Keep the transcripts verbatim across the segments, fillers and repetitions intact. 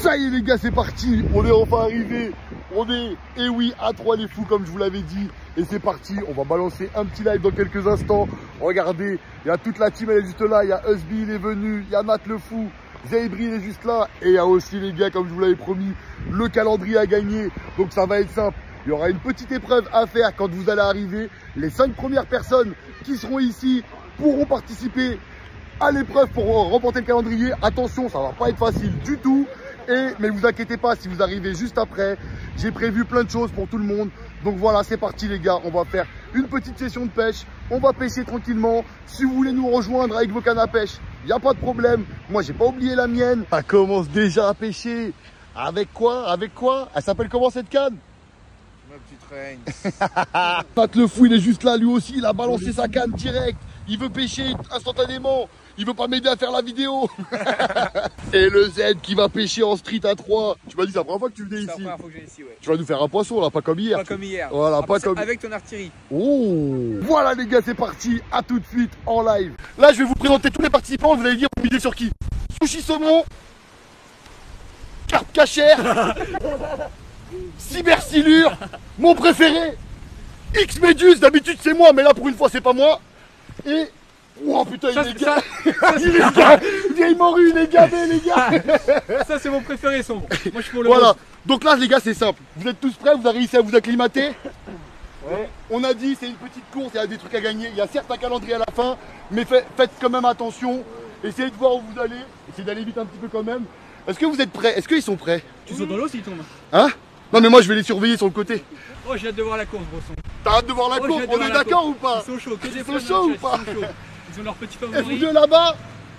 Ça y est les gars, c'est parti. On est enfin arrivé. On est, et oui, à trois les fous comme je vous l'avais dit. Et c'est parti, on va balancer un petit live dans quelques instants. Regardez, il y a toute la team, elle est juste là. Il y a Husby, il est venu. Il y a Nat le fou. Zebri, il est juste là. Et il y a aussi les gars, comme je vous l'avais promis, le calendrier à gagner. Donc ça va être simple. Il y aura une petite épreuve à faire quand vous allez arriver. Les cinq premières personnes qui seront ici pourront participer à l'épreuve pour remporter le calendrier. Attention, ça va pas être facile du tout. Et, mais vous inquiétez pas, si vous arrivez juste après, j'ai prévu plein de choses pour tout le monde. Donc voilà, c'est parti les gars, on va faire une petite session de pêche. On va pêcher tranquillement. Si vous voulez nous rejoindre avec vos cannes à pêche, il n'y a pas de problème. Moi, j'ai pas oublié la mienne. Ça commence déjà à pêcher. Avec quoi? Avec quoi? Elle s'appelle comment cette canne? Ma petite reine. Pat le fou, il est juste là, lui aussi, il a balancé sa canne direct. Il veut pêcher instantanément. Il veut pas m'aider à faire la vidéo. Et le Z qui va pêcher en street à trois. Tu m'as dit, c'est la première fois que tu venais ici. C'est la première fois que je viens ici, ouais. Tu vas nous faire un poisson là, pas comme hier. Pas comme hier. Voilà, Après, pas comme. avec ton artillerie. Oh. Voilà les gars, c'est parti. À tout de suite en live. Là, je vais vous présenter tous les participants. Vous allez dire, vous misez sur qui? Sushi saumon, carpe cachère, cybersilure, mon préféré, X méduse. D'habitude c'est moi, mais là pour une fois c'est pas moi. Et oh putain, Ça, il est ça, gars. ça, Il est gars. Vieille morue, il est gavé les gars. ça c'est mon préféré son. Moi je suis pour le Voilà. rose. Donc là les gars, c'est simple. Vous êtes tous prêts? Vous avez réussi à vous acclimater? Ouais. On a dit c'est une petite course, il y a des trucs à gagner. Il y a certes un calendrier à la fin, mais fait- faites quand même attention. Essayez de voir où vous allez. Essayez d'aller vite un petit peu quand même. Est-ce que vous êtes prêts? Est-ce qu'ils sont prêts? Tu sautes dans l'eau s'il tombe. Hein? Non mais moi je vais les surveiller sur le côté. Oh j'ai hâte de voir la course Brosson. T'as hâte de voir la Oh, course? j'ai hâte de On voir est la d'accord course. ou pas? Ils sont chauds, que des Ils sont flammes chauds dans le ou chat, pas? ils sont chauds. Ils ont leur petit Et vous favori. deux là-bas?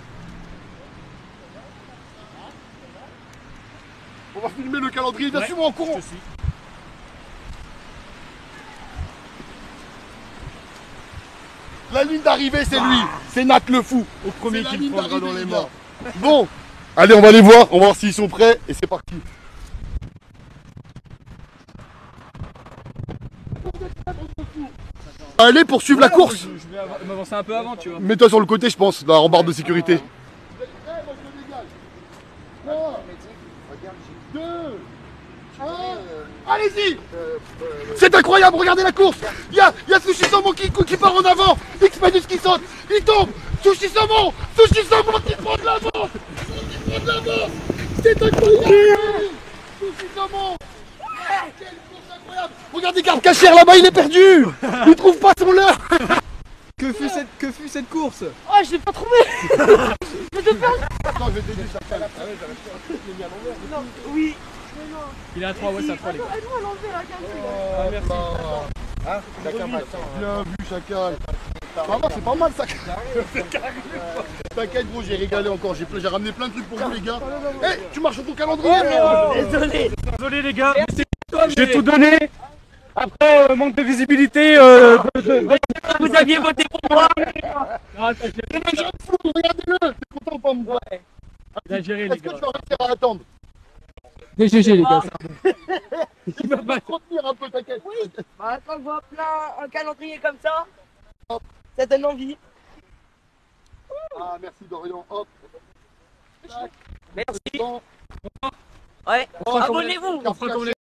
On va filmer le calendrier. Viens, Ouais, suis-moi en courant. je te suis. La ligne d'arrivée, c'est lui. C'est Nat le fou. Au premier C'est la qui ligne le prendra dans d'arrivée, les les gars. mains. Bon, allez, on va les voir. On va voir s'ils sont prêts. Et c'est parti. Allez, poursuivre la course. Je, je vais av- m'avancer un peu avant tu vois. Mets-toi sur le côté, je pense, là, en barre de sécurité. Allez-y! C'est incroyable, regardez la course! Il y a, il y a Sushi Saumon qui, qui part en avant! X-Medus qui saute! Il tombe! Sushi Saumon! Sushi Saumon qui prend de l'avance! Qui prend de l'avance! C'est incroyable! Sushi Saumon! Quelle course incroyable! Regardez, garde cachère là-bas, il est perdu! Il trouve pas son leurre! Que fut cette, que fut cette course? Oh, je l'ai pas trouvé. Je te perds. Attends, je vais t'aider, ça calme. Non, oui. Il est à trois, ouais c'est à trois les gars. Aide-moi à l'enlever la carte. Ah merci. Hein? Bien vu, chacal. Ça va, c'est pas mal ça. T'inquiète gros, j'ai régalé encore, j'ai j'ai ramené plein de trucs pour vous les gars. Eh, tu marches sur ton calendrier merde. Désolé. Désolé les gars, j'ai tout donné. Après, euh, manque de visibilité. Euh, de- de- de- Vous aviez voté pour moi. Ah, t'as géré, C'est un jeune fou, regardez-le. T'es content ou pas mon gars? t'as géré les Est-ce que gars. tu vas réussir à attendre? G G les gars. Il va pas te retenir un peu, t'inquiète. Bah, quand je vois plein un calendrier comme ça, ça donne envie. Ah merci Dorian, hop. Tac. Merci. Bon. Ouais. On fera comme- Abonnez-vous. on fera comme les-